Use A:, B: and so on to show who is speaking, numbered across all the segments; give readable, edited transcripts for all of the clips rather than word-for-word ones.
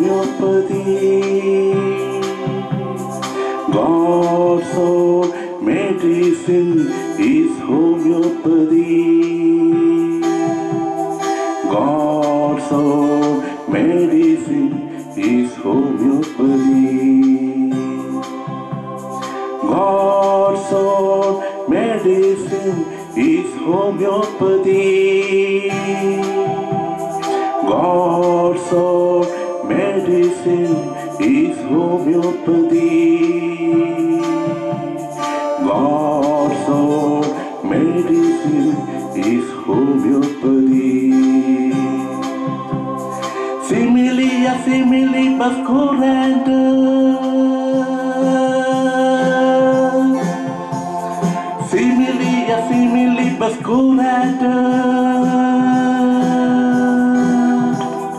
A: homeopathy. God's own medicine is homeopathy. God's own medicine is homeopathy. God's own medicine is homeopathy. God's own medicine is homeopathy. God's own medicine is homeopathy. Similia similibus curantur. Similia similibus curantur.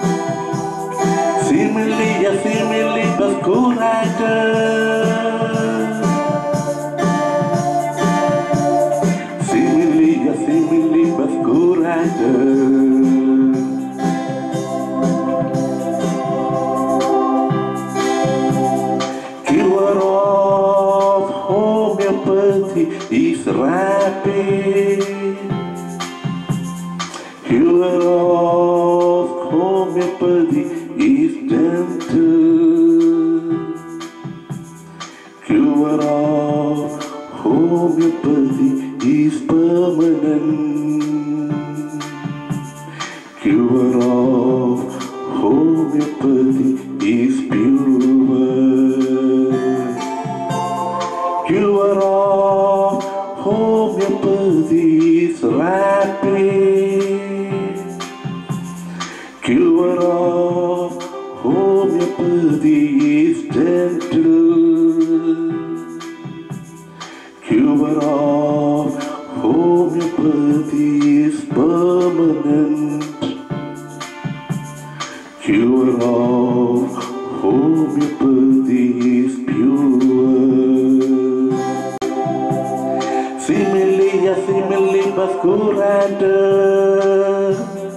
A: Similia similibus curantur. Similia similibus curantur. Cure of homeopathy is rapid. Cure of homeopathy is gentle. Cure of homeopathy is permanent. Cure of homeopathy is pure. Cure of homeopathy is rapid. Cure of homeopathy is gentle. Cure of homeopathy is permanent. Cure of homeopathy is pure. Similia similibus curantur.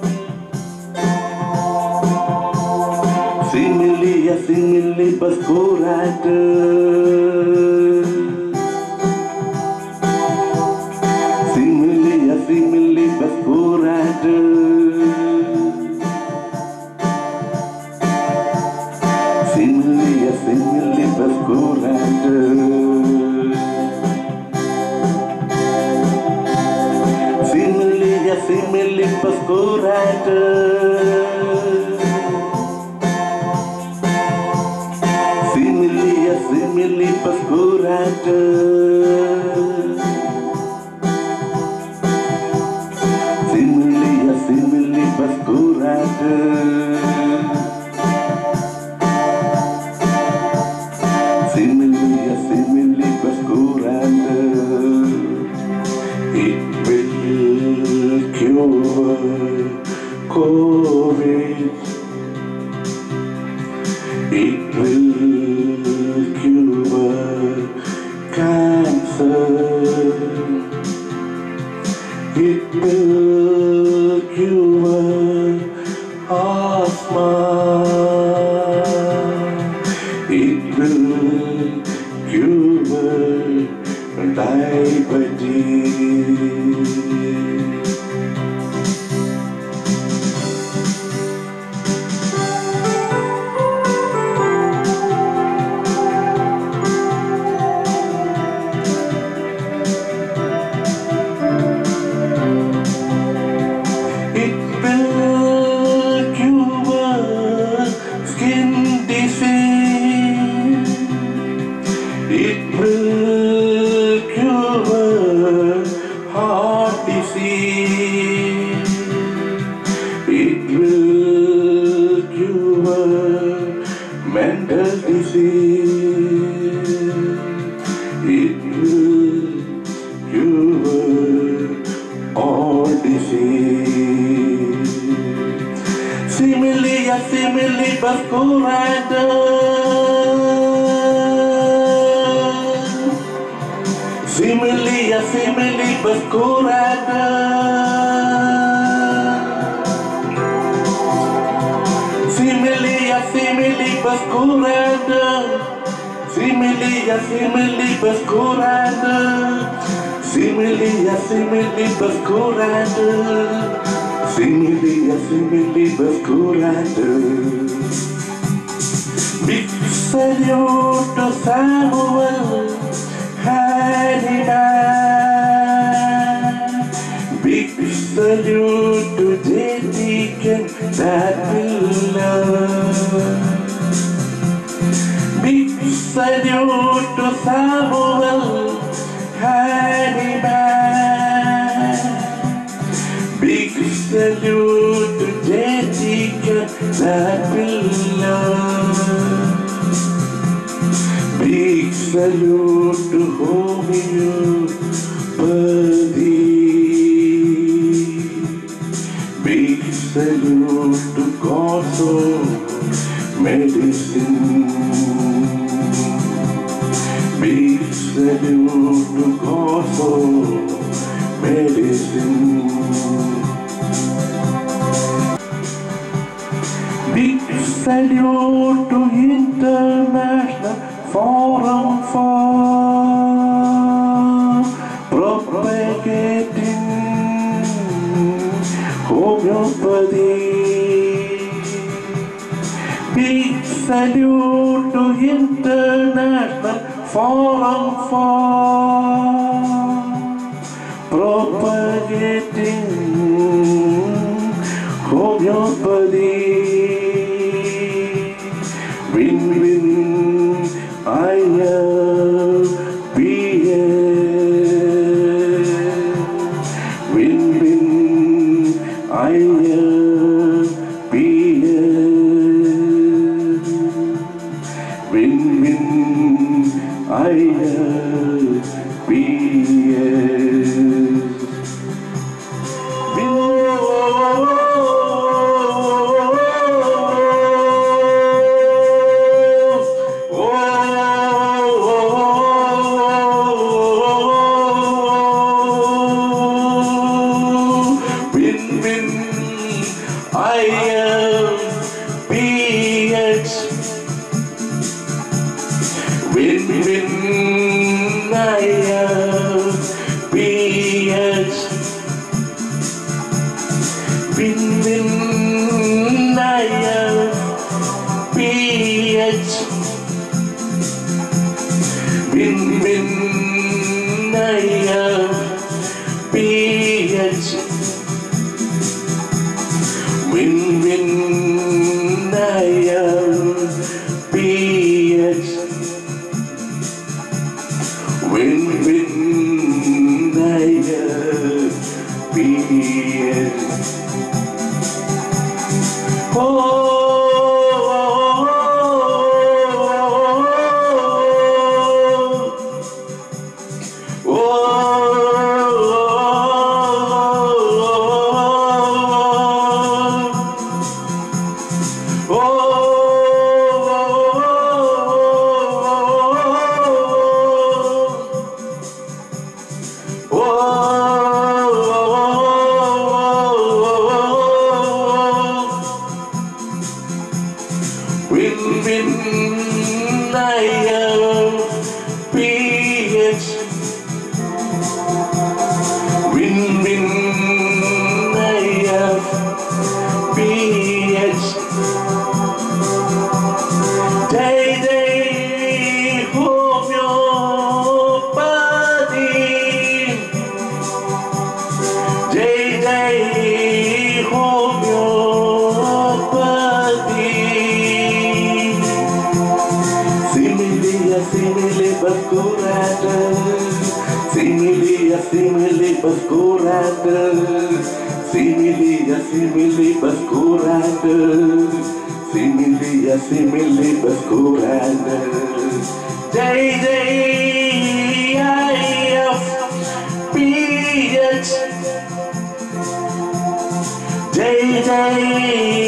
A: Similia similibus curantur. Similia similibus curantur. Similia similibus curantur. Similia similibus curantur. Similia similibus curantur. Similia similibus curantur. Similia similibus curantur. It will cure COVID. It will cure cancer. It will cure asthma. It will cure diabetes. Similibus curantur. Similia similibus curantur. Similia similibus Big salute to Samuel Hannibal. Big salute to J.T. that will love. Big salute to Samuel Hannibal. Big salute to J.T. that will love. Big salute to Homoeopathy. Big salute to God's own medicine. Big salute to God's own medicine. Big salute to International Forum for Propagating Homoeopathy. Big salute to International Forum for Propagating Homoeopathy. Win-win, IFPH. Win-win, IFPH. Win-win, J.H.